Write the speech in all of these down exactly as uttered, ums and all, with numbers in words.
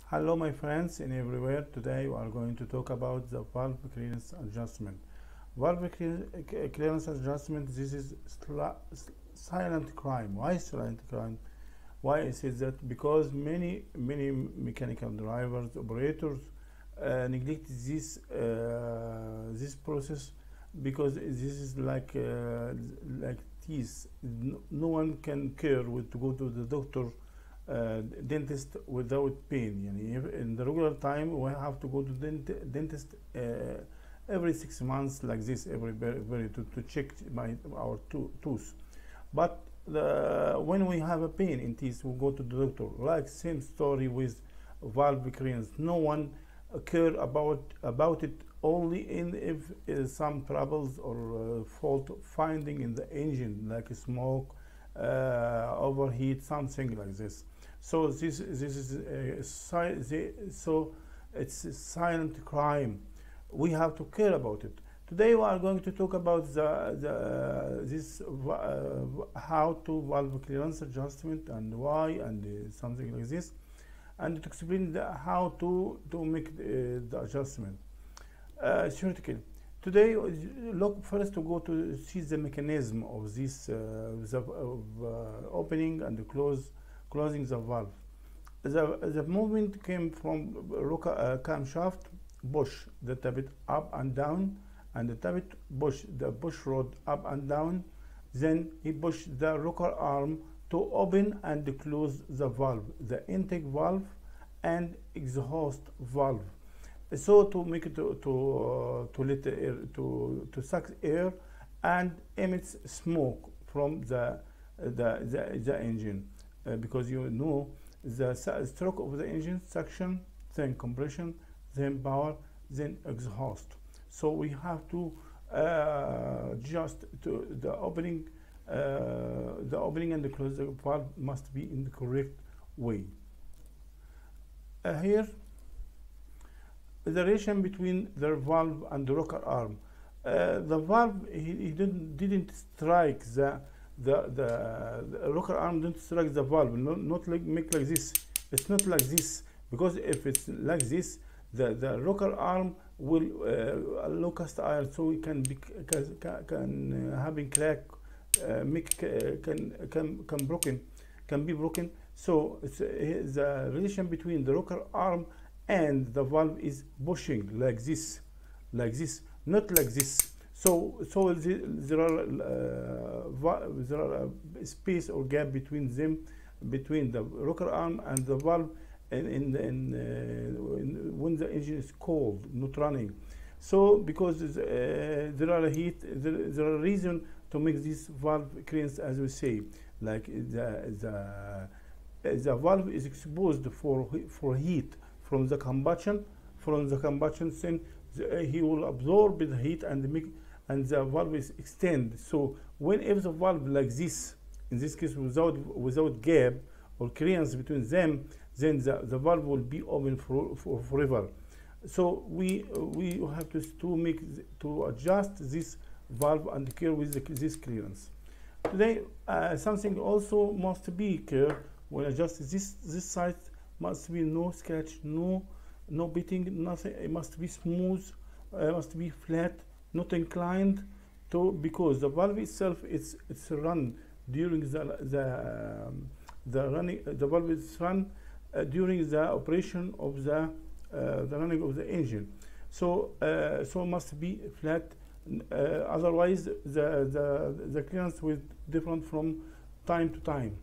Hello my friends in everywhere. Today we are going to talk about the valve clearance adjustment. Valve clearance adjustment, this is silent crime. Why silent crime? Why is it that? Because many many mechanical drivers, operators uh, neglect this uh, this process because this is like uh, like teeth. No, no one can care with to go to the doctor uh, dentist without pain. Yani in the regular time we have to go to dent dentist uh, every six months like this, every very, very to, to check my our to tooth. But the, when we have a pain in teeth, we go to the doctor. Like same story with valve clearance. No one care about about it only in if uh, some troubles or uh, fault finding in the engine, like smoke, uh, overheat, something like this. So this this is a si so it's a silent crime. We have to care about it. Today we are going to talk about the, the this uh, how to valve clearance adjustment and why and uh, something like this, and to explain the, how to to make the, the adjustment uh, theoretically. Today, look first to go to see the mechanism of this uh, the, of, uh, opening and close closing the valve. The, the movement came from rocker uh, camshaft push the tablet up and down, and the tablet push the push rod up and down. Then he pushed the rocker arm to open and close the valve, the intake valve and exhaust valve. So to make it to to, uh, to let the air to to suck air and emits smoke from the the the, the engine, uh, because you know the stroke of the engine, suction, then compression, then power, then exhaust. So we have to uh, just to the opening uh, the opening and the closing valve must be in the correct way. Uh, here the relation between the valve and the rocker arm. Uh, the valve he, he didn't didn't strike the the, the the rocker arm didn't strike the valve. Not, not like make like this. It's not like this, because if it's like this, the the rocker arm will uh, low cast iron, so it can be can, can uh, having crack, uh, make uh, can can can broken can be broken. So it's, uh, the relation between the rocker arm and the valve is pushing like this, like this, not like this. So so the, there are uh, there are a space or gap between them, between the rocker arm and the valve, in in, in, uh, in when the engine is cold, not running. So because uh, there are heat, there, there are reason to make this valve clearance, as we say, like the the the valve is exposed for for heat from the combustion, from the combustion, then the, uh, he will absorb the heat and make, and the valve is extend. So whenever the valve like this, in this case without without gap or clearance between them, then the, the valve will be open for, for forever. So we uh, we have to to make to adjust this valve and care with the, this clearance. Today uh, something also must be care when adjust this this side. Must be no scratch, no no beating, nothing. It must be smooth, uh, must be flat, not inclined to, because the valve itself it's it's run during the the um, the running uh, the valve is run uh, during the operation of the uh, the running of the engine. So uh, so must be flat, uh, otherwise the the the clearance will different from time to time.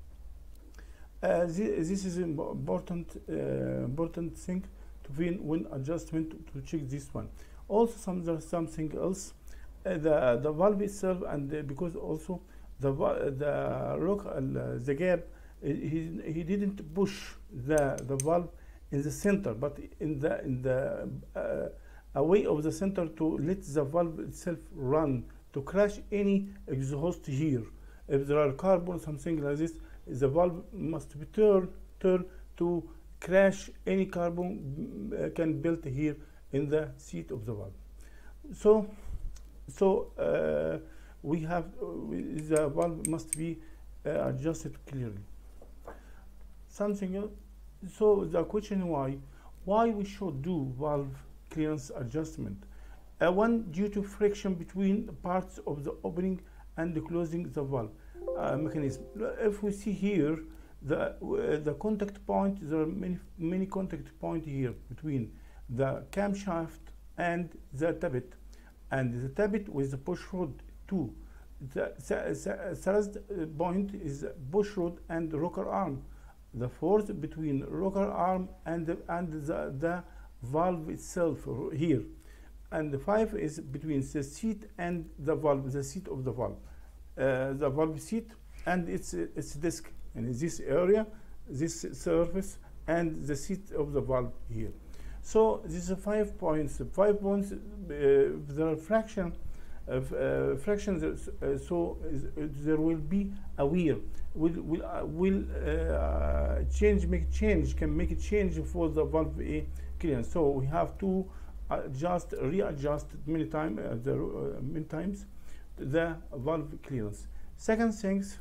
Uh, this, this is important uh, important thing to win when adjustment to, to check this one. Also some there's something else, uh, the the valve itself, and uh, because also the the rock uh, the gap, he he didn't push the the valve in the center, but in the in the uh, away of the center, to let the valve itself run, to crash any exhaust here. If there are carbon, something like this, the valve must be turned turn to crash any carbon uh, can build here in the seat of the valve. So so uh, we have uh, the valve must be uh, adjusted clearly. Something else, so the question why, why we should do valve clearance adjustment? Uh, one, due to friction between parts of the opening and the closing the valve uh, mechanism. If we see here the uh, the contact point, there are many many contact point here between the camshaft and the tappet, and the tappet with the push rod too. The, the, the third point is push rod and rocker arm. The fourth between rocker arm and the, and the, the valve itself here. And the five is between the seat and the valve, the seat of the valve, uh, the valve seat and its its disc in this area, this surface, and the seat of the valve here. So these are five points. Five points. Uh, there are fraction of uh, fractions. Uh, so is, uh, there will be a wear. Will will uh, will uh, change make change can make a change for the valve A clearance. So we have to adjust, readjust many times, uh, the uh, many times the valve clearance. Second things,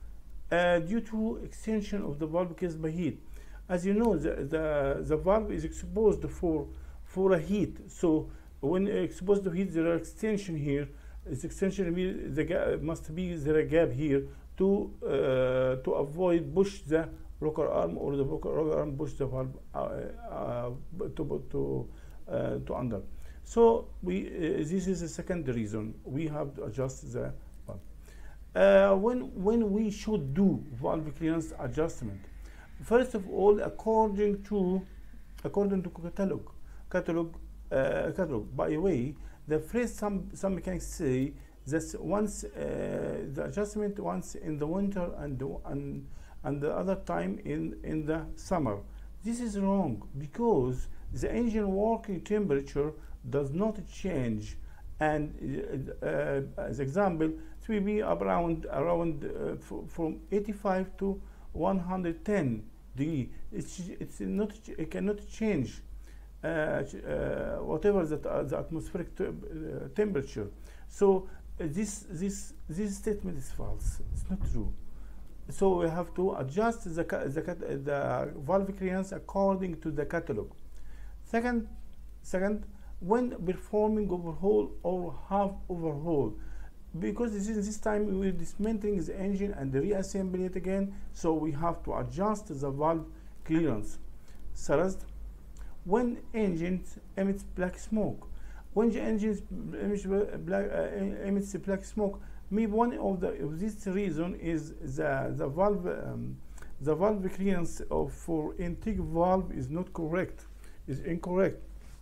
uh, due to extension of the valve case by heat. As you know, the, the the valve is exposed for for a heat. So when exposed to heat, there are extension here. This extension means the gap must be there a gap here to uh, to avoid push the rocker arm or the rocker, rocker arm push the valve uh, uh, to to. Uh, to under. So we uh, this is the second reason we have to adjust the valve. Uh, when when we should do valve clearance adjustment, first of all, according to according to catalog catalog uh, catalog. By the way, the phrase some some mechanics say that once uh, the adjustment once in the winter and the, and and the other time in in the summer. This is wrong because the engine working temperature does not change, and uh, as example, it will be around around uh, from eighty-five to one hundred ten degree. It's it's not it cannot change uh, uh, whatever that uh, the atmospheric te uh, temperature. So uh, this this this statement is false. It's not true. So we have to adjust the the, the valve clearance according to the catalog. Second, second, when performing overhaul or half overhaul, because this is this time we're dismantling the engine and reassembling it again, so we have to adjust the valve clearance. Third, when engines emits black smoke, when the engines emits black, uh, emits black smoke, maybe one of the of this reason is the the valve um, the valve clearance of for intake valve is not correct. Is incorrect.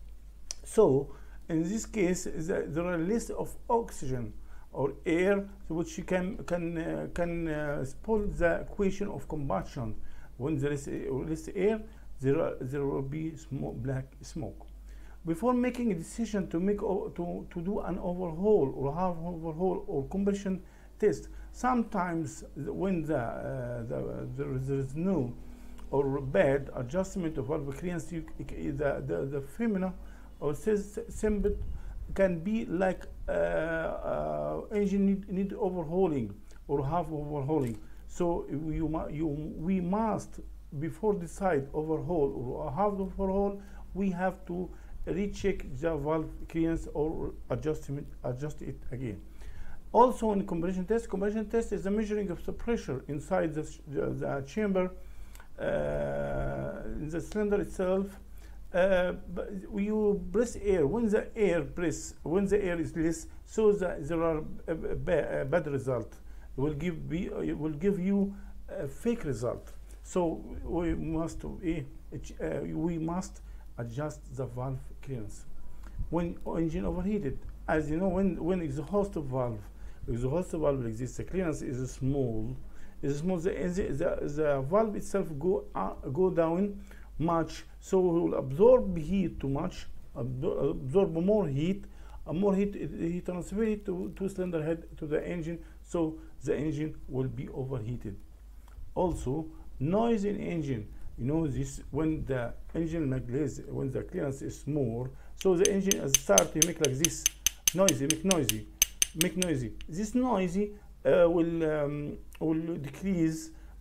So in this case, the, there are less of oxygen or air, which can can uh, can uh, spoil the equation of combustion. When there is uh, less air, there are, there will be smoke, black smoke. Before making a decision to make to to do an overhaul or half overhaul or combustion test, sometimes when the, uh, the there, there is no or bad adjustment of valve clearance, you, the, the, the phenomena or symbol can be like uh, uh, engine need, need overhauling or half overhauling. So you, you, we must, before decide overhaul or half overhaul, we have to recheck the valve clearance or adjustment, adjust it again. Also in compression test, compression test is the measuring of the pressure inside the, the, the chamber, uh, in the cylinder itself. Uh, but you press air. When the air press, when the air is less, so the, there are a, a, a bad result. It will give be, it will give you a fake result. So we must uh, we must adjust the valve clearance. When engine overheated, as you know, when when exhaust valve exhaust valve exists, the clearance is small. Is small. The, the, the valve itself go uh, go down much, so it will absorb heat too much, absor absorb more heat, uh, more heat. He transfer it to, to cylinder head to the engine, so the engine will be overheated. Also, noise in engine. You know this when the engine makes when the clearance is small, so the engine start to make like this, noisy, make noisy, make noisy. This noisy uh, will um, will decrease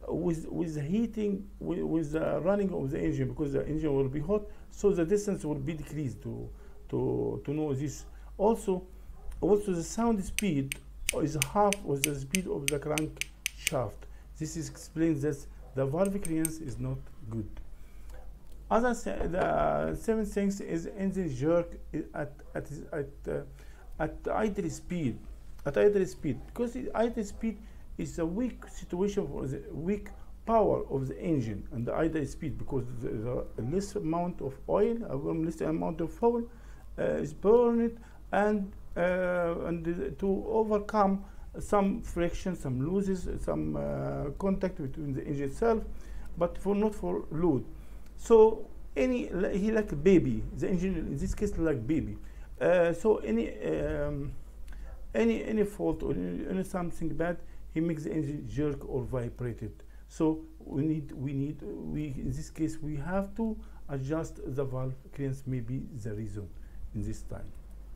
with with the heating, with, with the running of the engine, because the engine will be hot, so the distance will be decreased to to to know this. Also, also the sound speed is half of the speed of the crankshaft. This is explains that the valve clearance is not good. Other the seventh thing is engine jerk at at at uh, at idle speed, at idle speed, because idle speed is a weak situation for the weak power of the engine and the idle speed, because the, the less amount of oil, a less amount of fuel uh, is burned, and uh, and to overcome some friction, some losses, some uh, contact between the engine itself, but for not for load. So any he like a baby, the engine in this case like baby. Uh, so any um, any any fault or any, any something bad, he makes the engine jerk or vibrate it. So we need we need we in this case we have to adjust the valve clearance, maybe the reason in this time.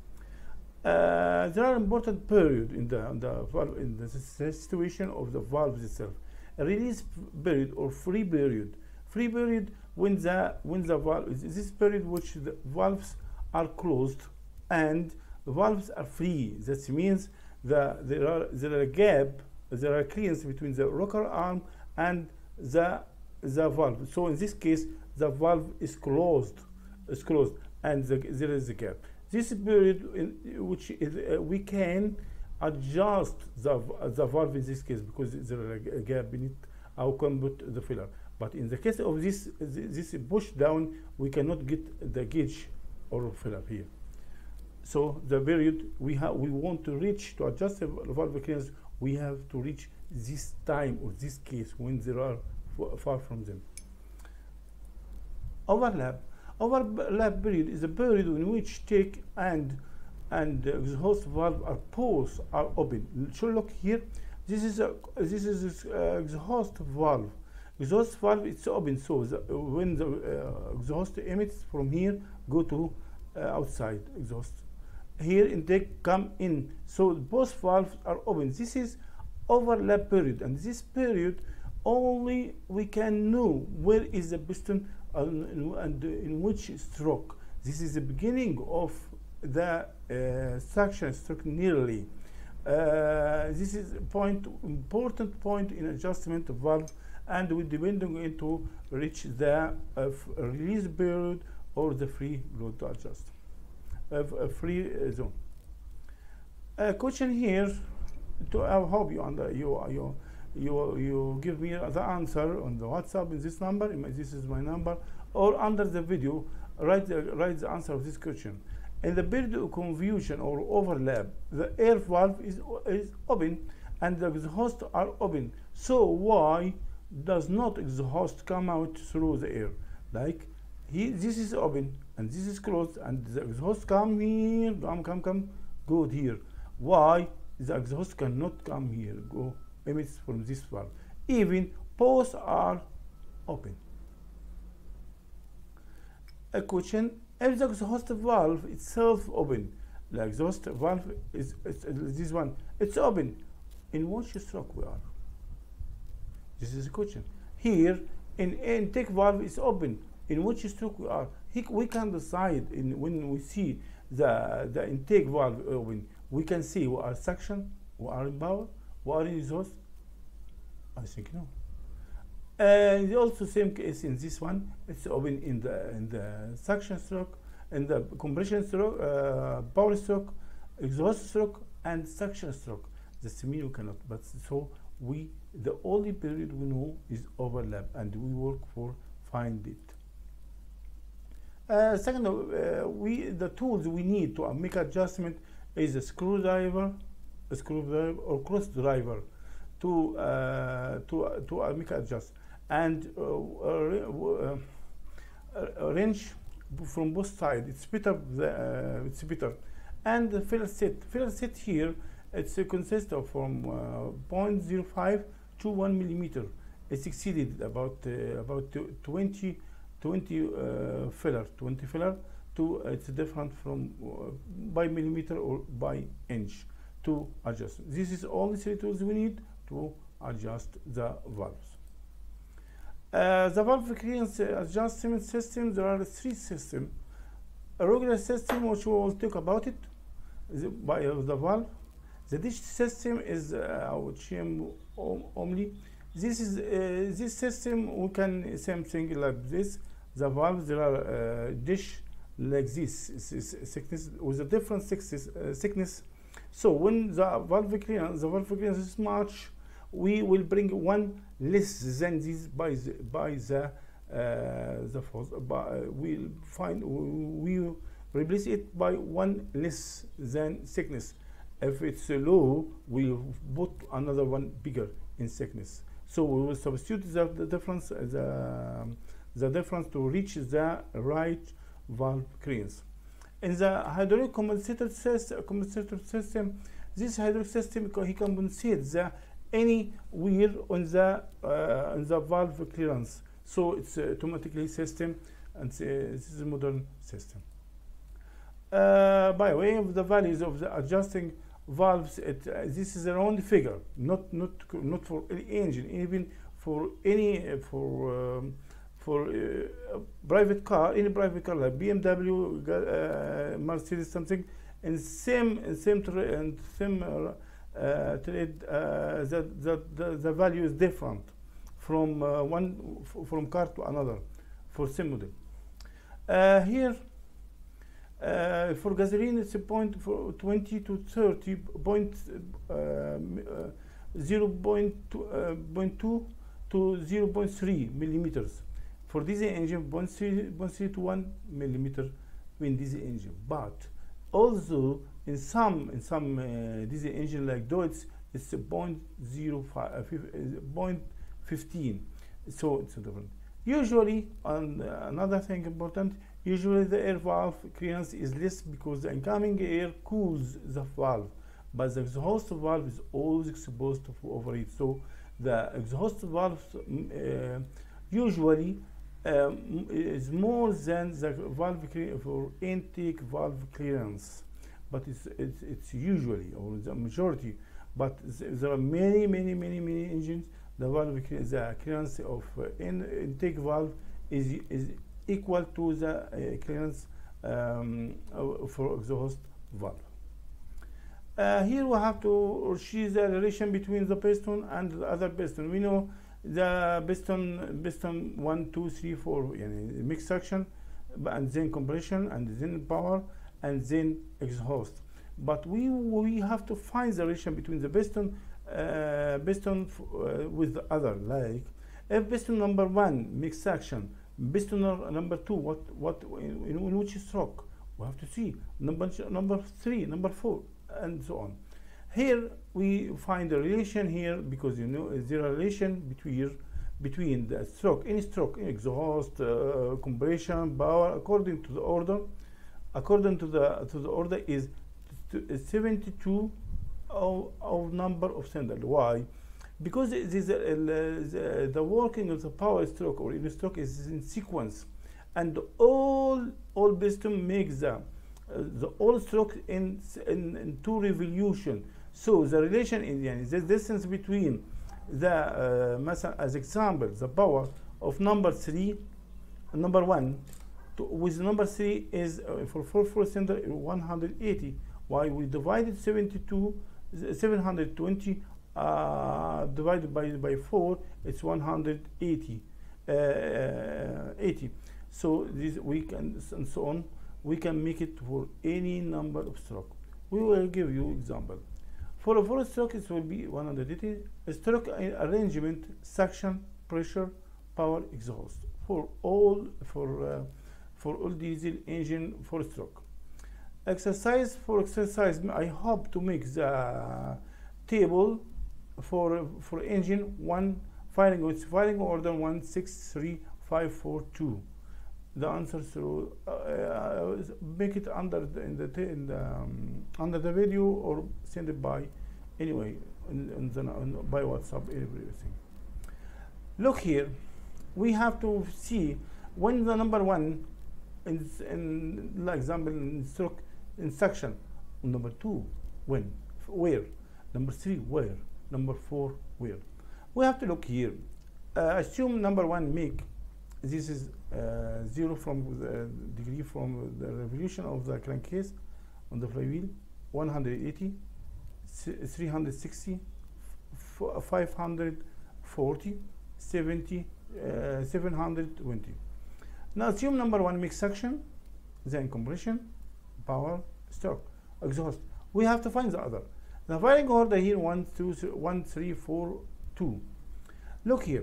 Uh, there are important period in the, in the valve in the situation of the valve itself. A release period or free period. Free period when the when the valve is this period which the valves are closed and the valves are free. That means that there are there are a gap, there are clearance between the rocker arm and the the valve. So in this case the valve is closed, is closed, and the, there is a gap. This period in which is, uh, we can adjust the, the valve in this case, because there is a gap beneath our put the filler. But in the case of this this push down, we cannot get the gauge or filler here. So the period we have we want to reach to adjust the valve clearance, we have to reach this time or this case when there are far from them. Overlap. Overlap period is a period in which take and and uh, exhaust valve are both are open. So look here. This is a this is a, uh, exhaust valve. Exhaust valve it's open. So the, when the uh, exhaust emits from here, go to uh, outside exhaust. Here intake come in. So both valves are open. This is overlap period, and this period only we can know where is the piston uh, and in which stroke. This is the beginning of the uh, suction stroke nearly. Uh, this is a point, important point in adjustment of valve, and we depending on to reach the uh, release period or the free load to adjust, uh, a free uh, zone. A question here. To I hope you under you you you you give me the answer on the WhatsApp in this number. This is my number, or under the video, write the write the answer of this question. In the period of confusion or overlap, the air valve is is open and the exhaust are open. So why does not exhaust come out through the air? Like he this is open and this is closed, and the exhaust come here, come come come, go here. Why? The exhaust cannot come here, go emits from this valve. Even both are open. A question: if the exhaust valve itself open, the exhaust valve is, is, is this one, it's open. In which stroke we are? This is a question. Here, in intake valve is open. In which stroke we are? He, we can decide in when we see the the intake valve open. We can see we are suction, we are in power, we are in exhaust. I think no. And also same case in this one. It's open in the in the suction stroke, in the compression stroke, uh, power stroke, exhaust stroke, and suction stroke. The mean we cannot. But so we the only period we know is overlap, and we work for find it. Uh, second, uh, we the tools we need to uh, make adjustment is a screwdriver, a screwdriver or cross driver to uh, to uh, to uh, make adjust, and uh, uh, a wrench from both sides. It's better. The, uh, it's better, and the filler set. Filler set here. It's uh, consists of from uh, zero point zero five to one millimeter. It's exceeded about uh, about twenty, twenty uh, filler, twenty filler. To, uh, it's different from uh, by millimeter or by inch to adjust. This is all the three tools we need to adjust the valves. Uh, the valve clearance adjustment system, there are three systems. A regular system, which we will talk about it, the, by uh, the valve. The dish system is uh, which um, only. This is uh, this system we can same thing like this. The valves there are uh, dish like this, this thickness with a different thickness. Uh, thickness. So when the valve clearance, the valve clearance is much, we will bring one less than this by the by the uh, the force. By, we'll find we will replace it by one less than thickness. If it's low, we'll put another one bigger in thickness. So we will substitute the, the difference the the difference to reach the right valve clearance. In the hydraulic compensator system, compensator system, this hydraulic system he compensates the any wear on the uh, on the valve clearance. So it's uh, automatically system, and uh, this is a modern system. Uh, by way of the values of the adjusting valves, it, uh, this is a round figure, not not not for any engine, even for any uh, for um, for uh, a private car, any private car like B M W, uh, Mercedes, something, and same same and same uh, uh, trade. Uh, that that the, the value is different from uh, one from car to another for same model. Uh, here. Uh, for gasoline, it's a point for twenty to thirty point uh, uh, zero point two, uh, point two to zero point three millimeters. For diesel engine, zero point three to one millimeter in diesel engine. But also in some in some uh, diesel engine like Deutz, it's a zero point zero five, uh, zero point one five. So it's different. Usually, and uh, another thing important. Usually the air valve clearance is less because the incoming air cools the valve, but the exhaust valve is always exposed to overheat. So the exhaust valve uh, usually um, is more than the valve for intake valve clearance, but it's, it's, it's usually or the majority. But there are many, many, many, many engines. The valve the clearance of uh, in, intake valve is is equal to the uh, clearance um, uh, for exhaust valve. Uh, here we have to see the relation between the piston and the other piston. We know the piston piston one, two, three, four, yani mixed suction, and then compression, and then power, and then exhaust. But we we have to find the relation between the piston uh, piston uh, with the other. Like if piston number one mixed suction, piston number two, what what in, in which stroke? We have to see number number three, number four, and so on. Here we find a relation here because you know there a relation between between the stroke, any stroke, exhaust, uh, compression, power, according to the order. According to the to the order is seventy-two of, of number of cylinders. Why? Because this, uh, the, the working of the power stroke or in stroke is in sequence, and all all piston makes the uh, the all stroke in, in in two revolution. So the relation in the, the distance between the uh, as example the power of number three, number one, to, with number three is uh, for four four cylinder one hundred eighty. Why we divided seventy-two, seven hundred twenty. Uh, divided by by four, it's one hundred eighty. Uh, eighty. So this we can and so on. We can make it for any number of stroke. We will give you example. For a four stroke, it will be one hundred eighty. A stroke arrangement, suction, pressure, power, exhaust for all for uh, for all diesel engine four stroke. Exercise for exercise. I hope to make the table for for engine one firing with firing order one six three five four two. The answer through uh, uh, make it under the, in the in the um, under the video or send it by anyway in, in the, in, by WhatsApp, everything. Look here, we have to see when the number one in, in like example in stroke in section, number two when where, number three where, number four where. We have to look here. uh, assume number one make this is uh, zero from the degree from the revolution of the crankcase on the flywheel, one hundred eighty, three hundred sixty, five hundred forty, seventy, uh, seven hundred twenty. Now assume number one mix suction, then compression, power, stroke, exhaust. We have to find the other. The firing order here one, two, three, one, three, four, two. Look here.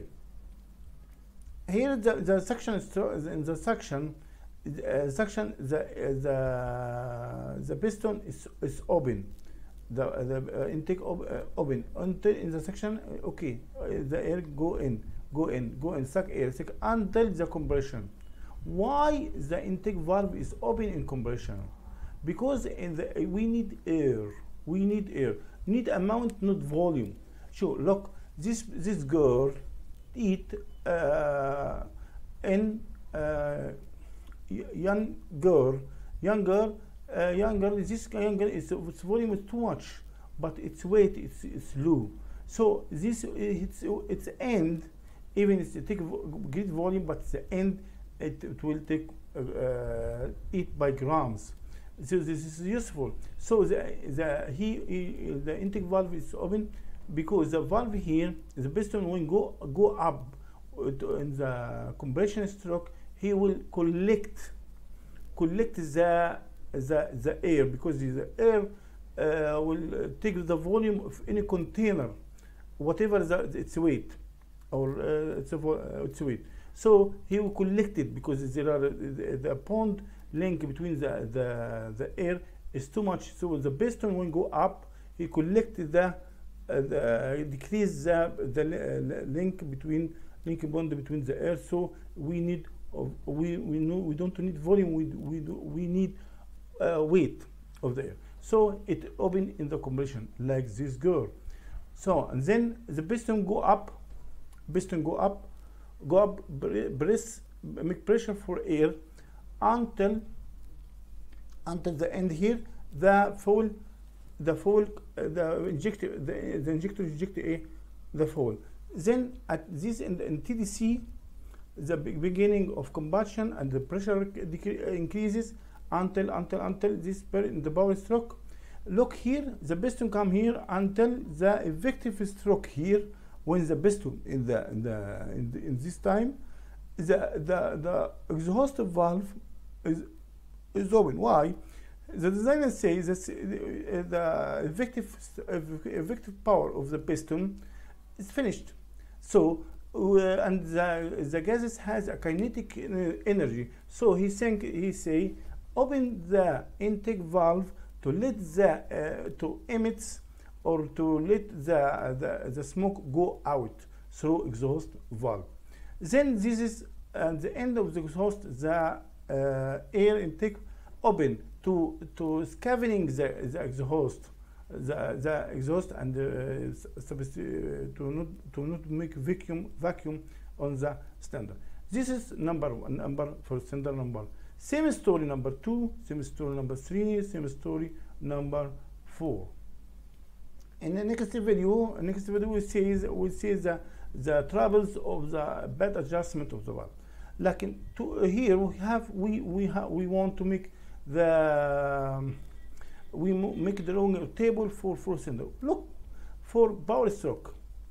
Here the, the section is in the section uh, section the uh, the the piston is is open. The the uh, intake op uh, open until in the section uh, okay uh, the air go in go in go in suck air suck until the compression. Why the intake valve is open in compression? Because in the we need air we need air need amount not volume. Sure, look, this this girl eat uh, in uh, young girl young girl uh, young girl this young girl is its volume is too much but its weight is, is low, so this it's its end even it's take great volume but the end it, it will take uh, eat by grams, so this is useful. So the the he, he the intake valve is open because the valve here the piston will go go up to, in the compression stroke. He will collect collect the the the air because the air uh, will take the volume of any container whatever the, its weight or uh, its, uh, its weight. So he will collect it because there are the, the bond link between the, the the air is too much, so the piston will go up. He collect the Uh, the, uh, decrease the, the uh, link between link bond between the air. So we need uh, we we know we don't need volume. We we do, we need uh, weight of the air. So it open in the compression like this girl. So and then the piston go up, piston go up, go up, press make pressure for air until until the end here the full. The fuel, uh, the injector, the, the injector inject a the fuel. Then at this in, in T D C, the beginning of combustion and the pressure increases until until until this per in the power stroke. Look here, the piston come here until the effective stroke here. When the piston in the in the in, the, in this time, the the the exhaust valve is is open. Why? The designer says that uh, the effective, uh, effective power of the piston is finished. So, uh, and the, the gases has a kinetic uh, energy. So he think he say, open the intake valve to let the uh, to emit or to let the, the the smoke go out through exhaust valve. Then this is at the end of the exhaust, the uh, air intake open to to scavenging the, the exhaust, the the exhaust and uh, to not to not make vacuum vacuum on the standard. This is number one number for standard number. Same story number two, same story number three, same story number four. In the next video, next video we see we see the the troubles of the bad adjustment of the valve. Like in to, uh, here we have we we have we want to make the um, we make the wrong table for four cylinder. Look for power stroke.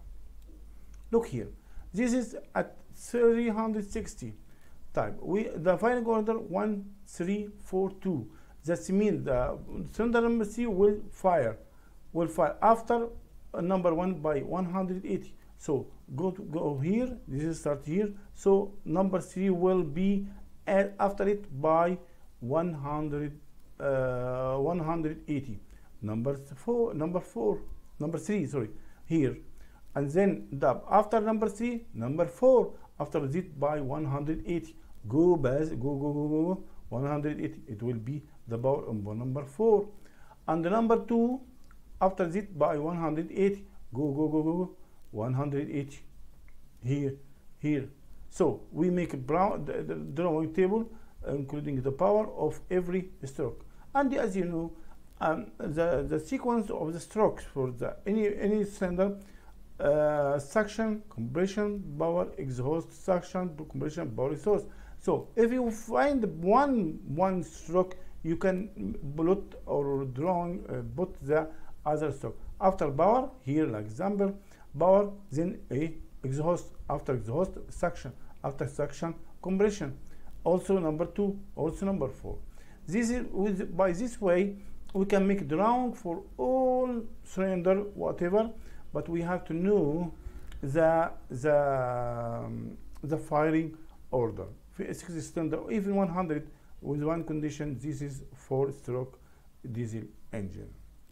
Look here. This is at three hundred sixty type. We the firing order one three four two. That means the cylinder number C will fire will fire after uh, number one by one hundred eighty. So go to go here. This is start here. So number three will be at, after it by one hundred uh, one hundred eighty. Number four, number four, number three. Sorry, here, and then the after number three, number four after it by one hundred eighty. Go back, go go go go one hundred eighty. It will be the power of number four, and the number two after it by one hundred eighty. Go go go go one hundred eighty. Here, here. So we make a brown the, the drawing table, including the power of every stroke. And as you know, um, the the sequence of the strokes for the any any cylinder uh, suction, compression, power, exhaust, suction to compression, power, exhaust. So if you find one one stroke, you can plot or drawing uh, put the other stroke. After power, here like example, power, then a exhaust, after exhaust, suction, after suction, compression. Also number two, also number four. This is with, by this way we can make drawing for all cylinder, whatever, but we have to know the the um, the firing order. sixty cylinder, even one hundred with one condition. This is four-stroke diesel engine.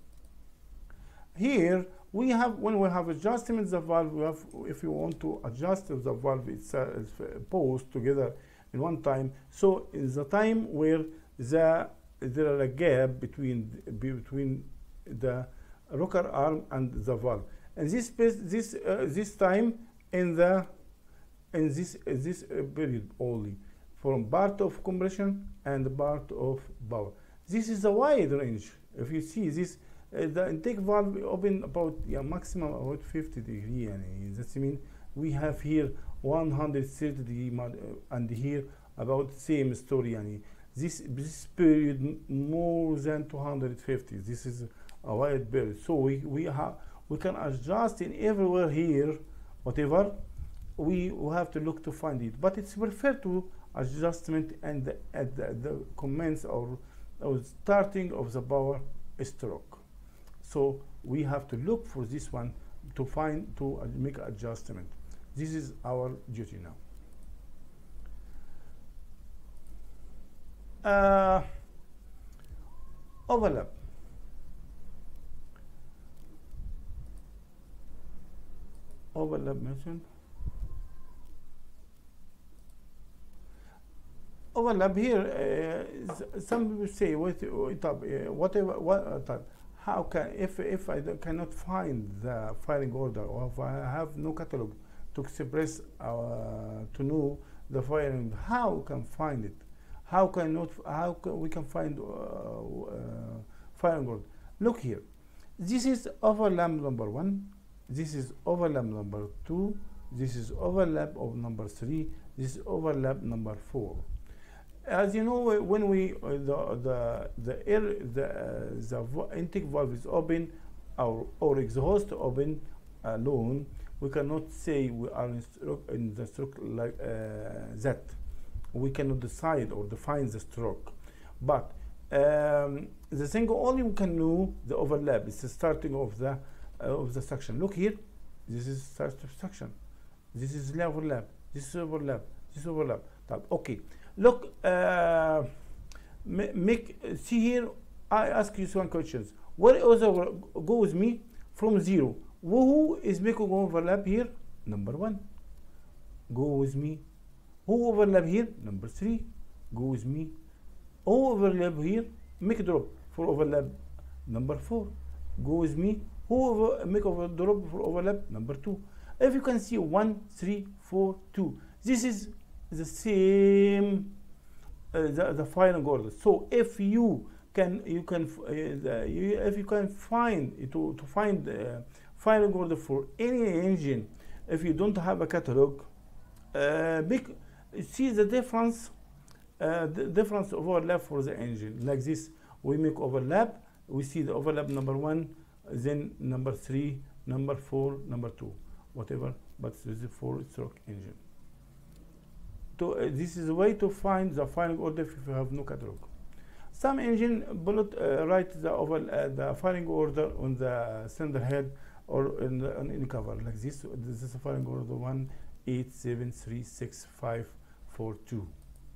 Here we have, when we have adjustment the valve, we have, if you want to adjust the valve itself, both together in one time. So in the time where the there is a gap between between the rocker arm and the valve, and this space, this uh, this time in the in this uh, this uh, period only, from part of compression and part of power. This is a wide range. If you see this, uh, the intake valve open about, yeah, maximum about fifty degree, and that means we have here one hundred thirty degree, and here about same story. And this this period more than two hundred fifty. This is a wide period, so we we have we can adjust in everywhere here, whatever we, we have to look to find it. But it's preferred to adjustment and the, at the, the commence or, or starting of the power stroke. So we have to look for this one to find, to make adjustment. This is our duty now. Uh, overlap. Overlap mentioned. Overlap here. Uh, some people say, wait, wait up, uh, whatever, what uh, how can, if if I cannot find the firing order, or if I have no catalog to express uh, to know the firing, how can find it? How can not? How can we can find uh, uh, firing order? Look here. This is overlap number one. This is overlap number two. This is overlap of number three. This is overlap number four. As you know, when we uh, the the the air the uh, the intake valve is open, or or exhaust open alone, we cannot say we are in, stroke, in the stroke like uh, that. We cannot decide or define the stroke, but um, the thing only we can know the overlap is the starting of the uh, of the suction. Look here, this is start of suction. This is overlap. This is overlap. This is overlap. Okay. Look, uh, make see here. I ask you some questions. What other go with me from zero? Who is making overlap here? Number one. Go with me. Who overlap here? Number three. Go with me. Who overlap here? Make a drop for overlap. Number four. Go with me. Who over, make over drop for overlap? Number two. If you can see one, three, four, two. This is the same uh, the, the firing order. So if you can you can uh, the, you, if you can find to to find uh, firing order for any engine, if you don't have a catalog, uh, big see the difference uh, the difference of overlap for the engine. Like this, we make overlap. We see the overlap number one, then number three, number four, number two, whatever. But this is a four-stroke engine. To, uh, this is a way to find the firing order if you have no catalog. Some engine bullet uh, write the over uh, the firing order on the cylinder head or in the, on any cover like this. This is a firing order one eight seven three six five four two.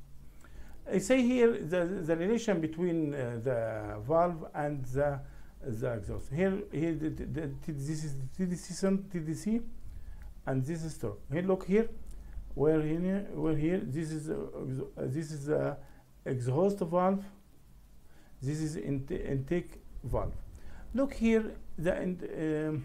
I say here the the relation between uh, the valve and the the exhaust. Here here the, the, the, this is T D C T D C, and this is torque. Here look here. Where here, where here, this is uh, uh, this is the uh, exhaust valve. This is in intake valve. Look here, the in, um,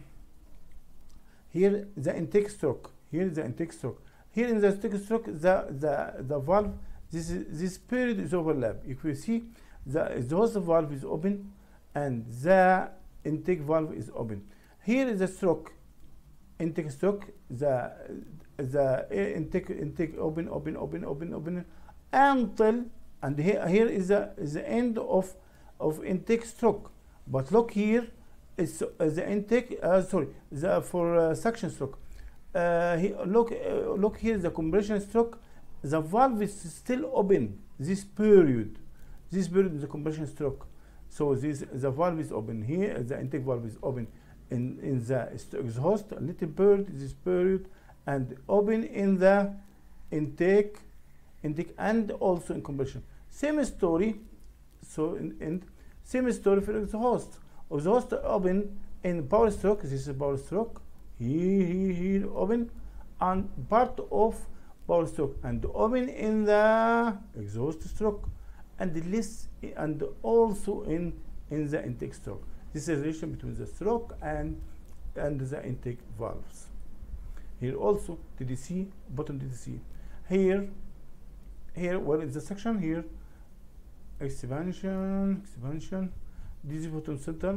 here the intake stroke. Here is the intake stroke. Here in the intake stroke, the the the valve. This is this period is overlap. If you see, the exhaust valve is open, and the intake valve is open. Here is the stroke. intake stroke, the the intake intake open open open open open until, and here here is the is the end of of intake stroke. But look here, it's uh, the intake uh, sorry the for uh, suction stroke. Uh, he, look uh, look here, the compression stroke, the valve is still open this period. This period is the compression stroke. So this the valve is open here, the intake valve is open in in the exhaust, a little period, this period, and open in the intake intake and also in compression. Same story. So in, in same story for exhaust. Exhaust open in power stroke. This is power stroke. Here, here, here open, and part of power stroke, and open in the exhaust stroke, and less, and also in in the intake stroke. This is the relation between the stroke and and the intake valves. Here also T D C, bottom T D C. Here, here where is the section? Here, expansion, expansion. This is bottom center.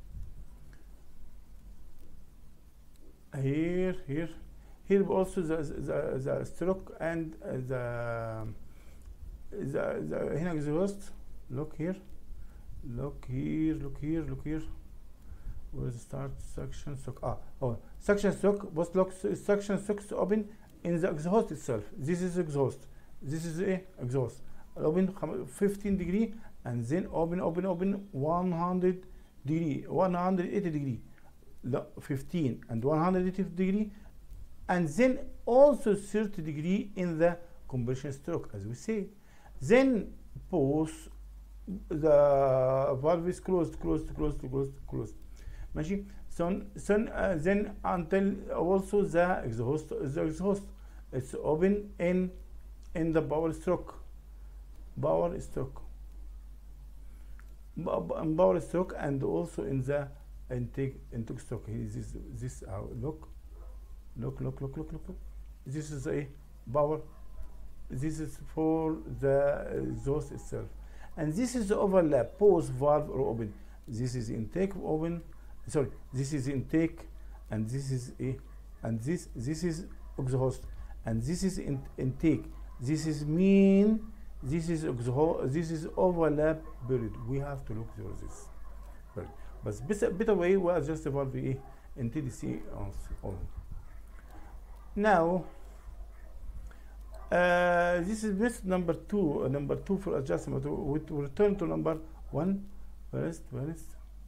Here, here, here also the the, the stroke and uh, the the the هنا exhaust. Look here, look here, look here, look here. Where is the start suction stroke? Ah, oh, suction stroke. Both look suction strokes open in the exhaust itself. This is exhaust. This is a exhaust. Open fifteen degree, and then open, open, open one hundred degree, one hundred eighty degree. fifteen and one hundred eighty degree, and then also thirty degree in the compression stroke, as we say. Then pause, the valve is closed, closed, closed, closed, closed. ماشي. So, so uh, then until also the exhaust, the exhaust, it's open in in the power stroke, power stroke, power stroke, and also in the intake intake stroke. This this uh, look, look, look, look, look, look, look. This is a power. This is for the exhaust itself, and this is the overlap. Pause valve or open. This is intake open. Sorry, this is intake, and this is a, and this this is exhaust, and this is in, intake. This is mean. This is exhaust. This is overlap period. We have to look through this. But better, better way was just the valve in T D C on. Now, uh, this is method number two. Uh, number two for adjustment. We will return to number one. First, first.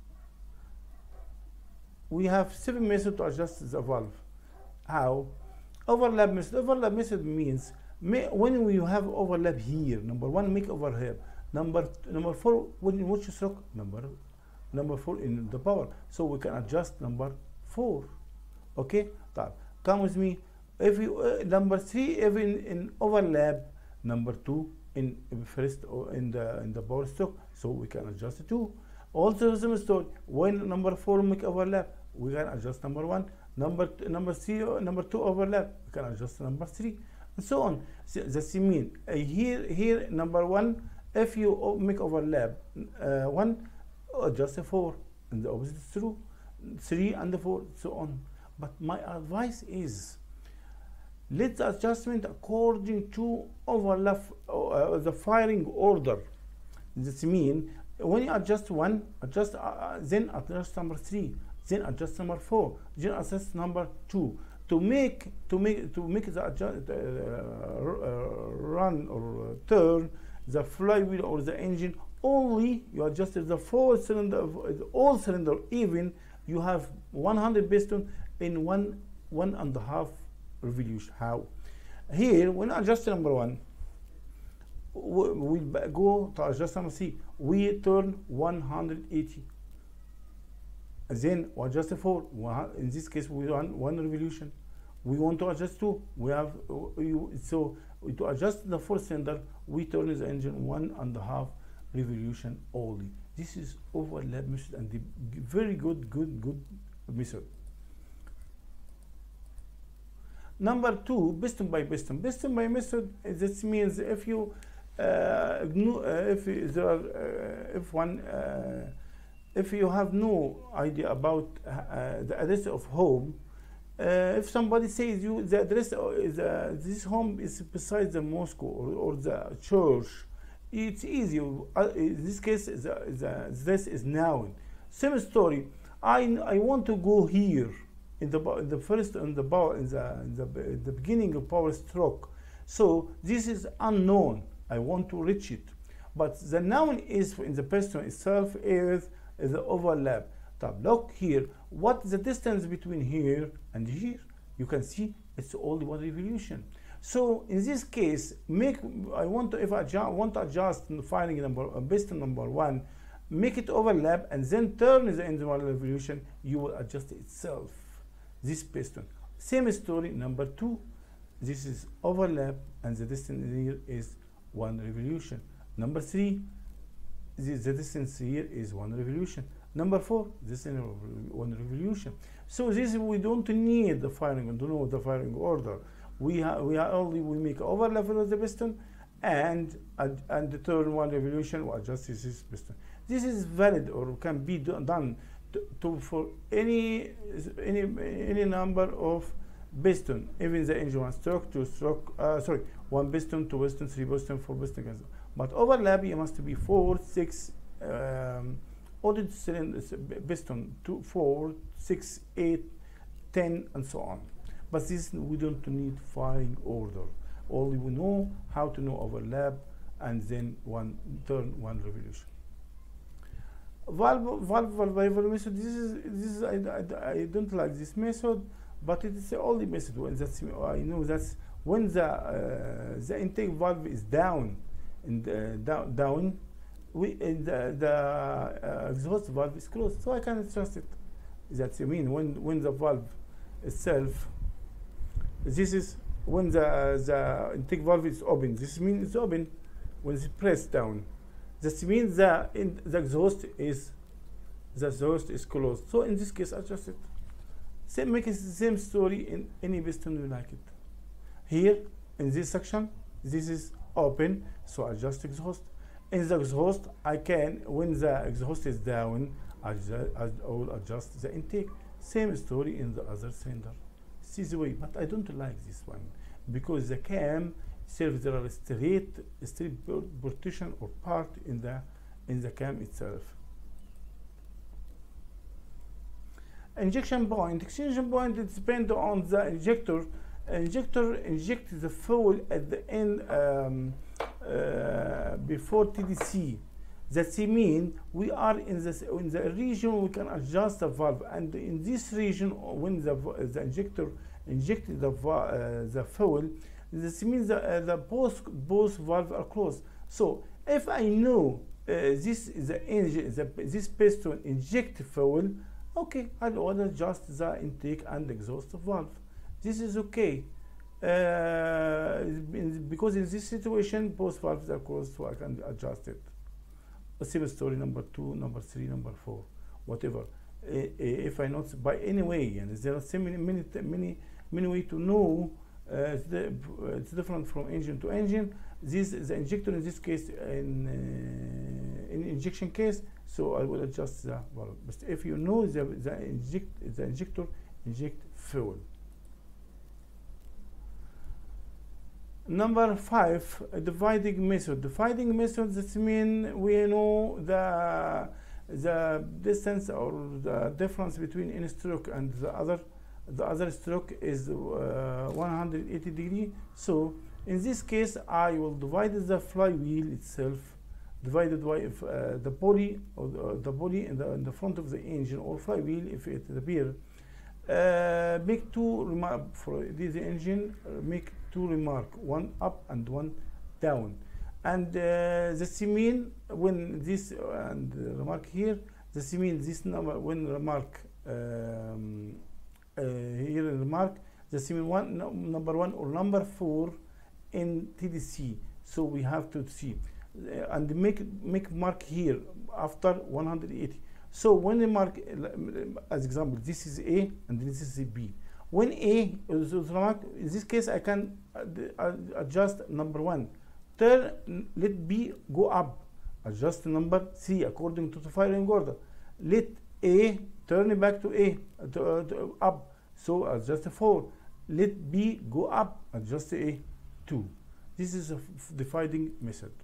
We have seven methods to adjust the valve. How? Overlap method. Overlap method means may, when we have overlap here. Number one, make overlap. Number number four, when which stroke? Number number four in the power, so we can adjust number four. Okay, come with me. If you uh, number three, even in overlap, number two in first or in the in the power stroke, so we can adjust it two. Also the same story. When number four make overlap, we can adjust number one. Number number three, uh, number two overlap, we can adjust number three, and so on. So that's mean uh, here here number one. If you make overlap uh, one, adjust a four, and the opposite is true, three and the four, so on. But my advice is, let the adjustment according to overlap uh, the firing order. This mean when you adjust one, adjust uh, then adjust number three, then adjust number four, then adjust number two. To make to make to make the adjust, uh, uh, run or turn the flywheel or the engine, only you adjusted the four cylinder, all cylinder, even you have one hundred piston in one one and a half revolution. How? Here, when I adjust number one, we go to adjust number three, we turn one hundred eighty. Then we adjust the four. In this case, we run one revolution. We want to adjust two. We have so to adjust the four cylinder, we turn the engine one and a half revolution only. This is overlap method, and the very good, good, good method. Number two, piston by piston. Piston by method. This means if you uh, if there are uh, if one uh, if you have no idea about uh, the address of home, Uh, if somebody says you the address is uh, this home is beside the mosque or, or the church, it's easy. Uh, in this case, the, the this is noun. Same story. I I want to go here in the the first in the power in the in the, in the beginning of power stroke. So this is unknown. I want to reach it, but the noun is in the person itself is, is the overlap. Look here, what is the distance between here and here? You can see it's only one revolution. So in this case, make I want to if I want to adjust the firing number based on number one, make it overlap and then turn the end one revolution. You will adjust itself. This piston. Same story number two. This is overlap and the distance here is one revolution. Number three, this, the distance here is one revolution. Number four, this is one revolution. So this we don't need the firing and don't know the firing order. We have we are only we make overlap with the piston and and the turn one revolution we adjust this piston. This is valid or can be do, done to, to for any any any number of piston, even the engine one stroke, two stroke, uh, sorry, one piston, two piston, three piston, four piston. But overlap it must be four, six. Um, Audit cylinders, piston two, four, six, eight, ten, and so on. But this we don't need firing order. Only we know how to know overlap and then one turn, one revolution. Valve, valve, valve method. This is this is I, I, I don't like this method, but it is the only method. When that's I know that's when the uh, the intake valve is down, in the down down. We, uh, the, the uh, exhaust valve is closed, so I can adjust it. That's I mean when when the valve itself. This is when the uh, the intake valve is open. This means it's open when it's pressed down. This means the in, the exhaust is the exhaust is closed. So in this case, adjust it. Same make it the same story in any piston you like it. Here in this section, this is open, so adjust exhaust. In the exhaust, I can, when the exhaust is down, I will adjust the intake. Same story in the other cylinder. See the way, but I don't like this one because the cam serves there are straight, straight partition or part in the in the cam itself. Injection point. Injection point it depends on the injector. Injector inject the fuel at the end. Um, Uh, before T D C. That means we are in this in the region we can adjust the valve, and in this region when the the injector injected the uh, the fuel, this means that uh, the both both valves are closed. So if I know uh, this is the engine the, this piston inject fuel, okay, I'll adjust the intake and exhaust valve. This is okay. Uh, because in this situation both valves are closed, so I can adjust it. Same story number two, number three, number four, whatever. Uh, if I not by any way, and there are so many many many many way to know. Uh, it's, the, it's different from engine to engine. This the injector in this case in uh, in injection case, so I will adjust the valve. But if you know the the inject the injector inject fuel. Number five, a dividing method. Dividing method, that means we know the the distance or the difference between any stroke and the other. The other stroke is uh, one hundred eighty degree. So in this case, I will divide the flywheel itself, divided by if, uh, the body or the, the body in the, in the front of the engine or flywheel if it appears. Uh, make two remark for this engine. Uh, make two remark, one up and one down, and uh, the mean when this uh, and uh, remark here. The mean this number when remark um, uh, here in remark. The mean one no, number one or number four in T D C. So we have to see uh, and make make mark here after one hundred eighty. So when the mark, as example, this is A and this is B. When A is remark, in this case I can adjust number one. Turn, let B go up. Adjust number three according to the firing order. Let A turn back to A to, uh, to up. so adjust four. Let B go up, adjust a two. This is a dividing method.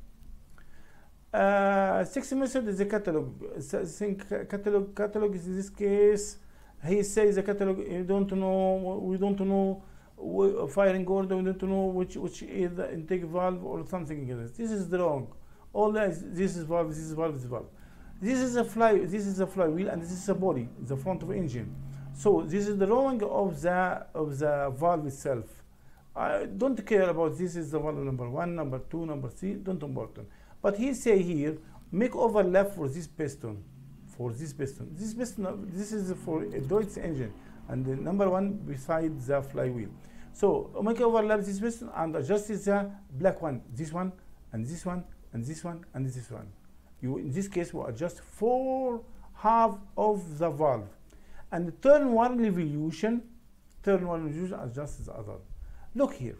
Uh, sixth method is the catalog. Think catalog. Catalog is in this case. He says the catalog. You don't know. We don't know firing order. We don't know which which is the intake valve or something like this. This is wrong. All this. This is valve. This is valve. This is valve. This is a fly. This is a flywheel, and this is a body. The front of engine. So this is the drawing of the of the valve itself. I don't care about this is the valve number one, number two, number three. Don't important. But he say here, make overlap for this piston, for this piston. This piston, this is for a Deutz engine, and the number one beside the flywheel. So make overlap this piston and adjust the black one, this one, and this one, and this one, and this one. You in this case will adjust four half of the valve, and turn one revolution, turn one revolution, adjust the other. Look here.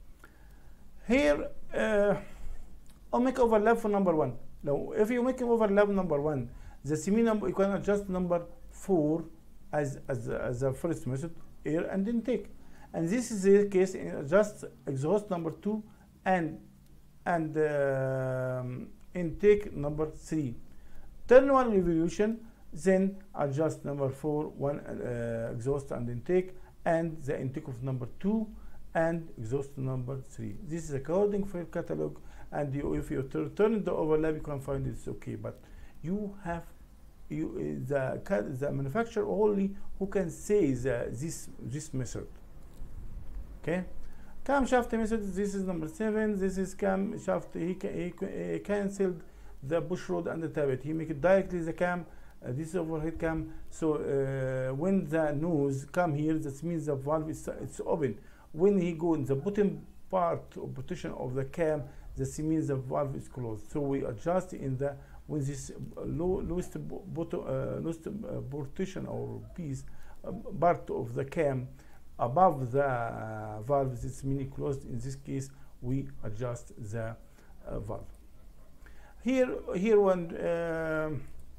Here. Uh, Or make overlap for number one. Now, if you make overlap number one, the semi number you can adjust number four as as as the first method, air and intake, and this is the case. Adjust exhaust number two and and um, intake number three. Turn one revolution, then adjust number four, one uh, exhaust and intake, and the intake of number two and exhaust number three. This is according for your catalog. And you, if you turn the overlap, you can find it's okay. But you have you uh, the the manufacturer only who can say the, this this method. Okay, camshaft method. This is number seven. This is camshaft. He, he, he cancelled the push rod and the tablet. He make it directly the cam. Uh, this is overhead cam. So uh, when the nose come here, that means the valve is it's open. When he go in the bottom part of position of the cam, this means the valve is closed. So we adjust in the when this low, lowest bottom uh, lowest uh, portion or piece uh, part of the cam above the uh, valve, this means closed. In this case, we adjust the uh, valve. Here, here when uh,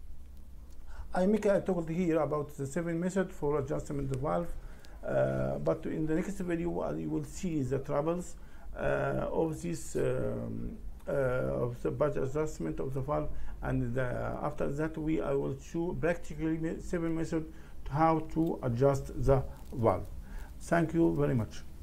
I make a talk here about the seven method for adjustment of the valve, uh, but in the next video uh, you will see the troubles. Uh, of this um, uh, of the budget adjustment of the valve, and the, after that we I will show practically seven methods how to adjust the valve. Thank you very much.